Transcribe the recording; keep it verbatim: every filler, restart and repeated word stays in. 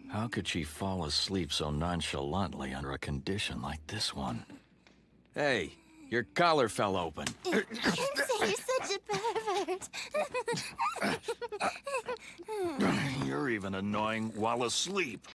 How could she fall asleep so nonchalantly under a condition like this one? Hey, your collar fell open. Kensei, you're such a pervert. You're even annoying while asleep.